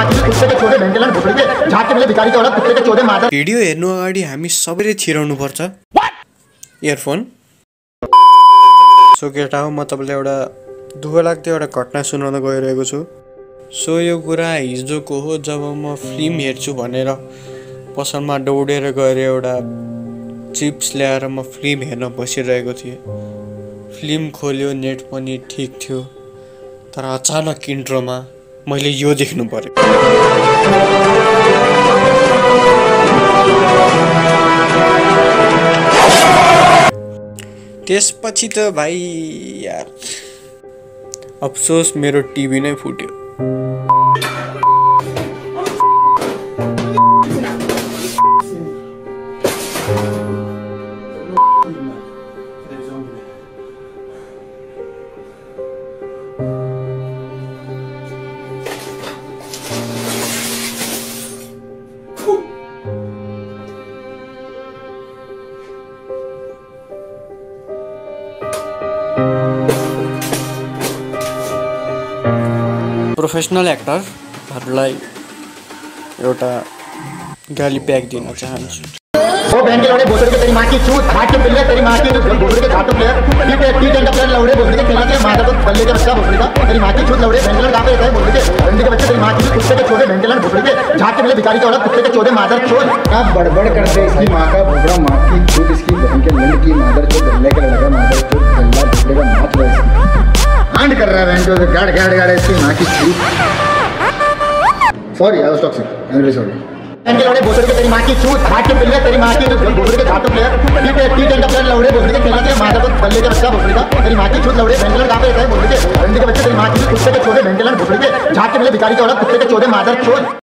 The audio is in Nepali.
माँ की कुत्ते के छोटे भेन्टेलन भुक्रे के झाट के मिले भिखारी के औलाद कुत्ते के चोदे मादर। भिडियो हेर्नु अगाडि हामी सबैले छिराउनु पर्छ इयरफोन। सो केटा हो, म तपाईलाई एउटा दुःख लाग्दो एउटा घटना सुनाउन गइरहेको छु। सो यो कुरा हिजोको हो, जब म फिल्म हेर्छु भनेर पसलमा दौडेर गएर एउटा चिप्स ल्याएर म फिल्म हेर्न बसिरहेको थिएँ। फिल्म खोल्यो, नेट पनि ठिक थियो, तर अचानक इन्ट्रोमा मैले यो देख्नु पर्यो। त्यसपछि त भाइ यार अफसोस मेरो टिभी नै फुट्यो। प्रोफेसनल एक्टरहरूलाई एउटा गाली प्याक दिन चाहन्छु। ओ बहन के लौड़े भोसड़ी के तेरी माँ की चूत, हाथ के पिल्ले तेरी माँ की भोसड़ी के घाटू प्लेयर, टी10 का प्लेयर लौड़े भोसड़ी के खिला के मादर को बल्ले के बच्चा भोसड़ी का तेरी माँ की चूत लौड़े भेंटलन कहाँ पे रहता है भोसड़ी के रंडी के बच्चे तेरी माँ की कुत्ते के छोटे भेंटलन भोसड़ी के झाट के मिले भिखारी के औलाद कुत्ते के चोदे मादर चोद। क्या बड़बड़ करते इसकी माँ का भोगड़ा, माँ की चूत इसकी बहन के लंड की मादर चोद, गल्ले का लड़का मादर चोद, गल्ला भोसड़ी का नाच रहा है आंड कर रहा है बहन चोद, गाड़ गाड़ गाड़ इसकी माँ की चूत। Sorry, I was toxic. I'm really sorry. बहन के लौड़े भोसड़ी के तेरी माँ की चूत, हाथ के पिल्ले तेरी माँ की भोसड़ी के घाटू प्लेयर, टी10 का प्लेयर लौड़े भोसड़ी के खिला के मादर को बल्ले के बच्चा भोसड़ी का तेरी माँ की चूत लौड़े भेंटलन कहाँ पे रहता है भोसड़ी के रंडी के बच्चे तेरी माँ की कुत्ते के छोटे भेंटलन भोसड़ी के झाट के मिले भिखारी के औलाद कुत्ते के चोदे मादर चोद।